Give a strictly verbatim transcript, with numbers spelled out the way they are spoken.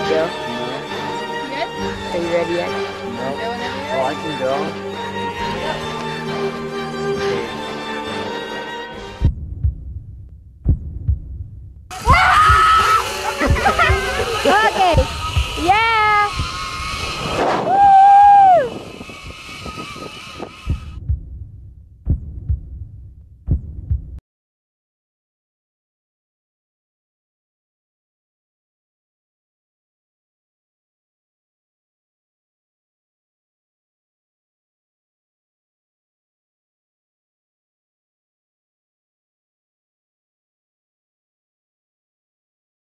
go? No. Are you ready yet? No. Do whenever you're Oh, I ready. can go.